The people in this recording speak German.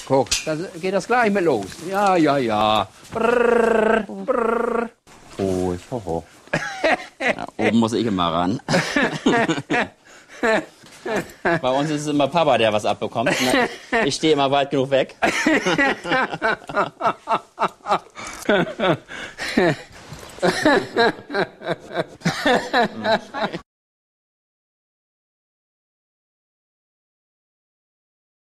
Guck, da geht das gleich mit los. Ja, ja, ja. Brrr, brrr. Oh, ist hoch. Ja, oben muss ich immer ran. Bei uns ist es immer Papa, der was abbekommt. Ich stehe immer weit genug weg.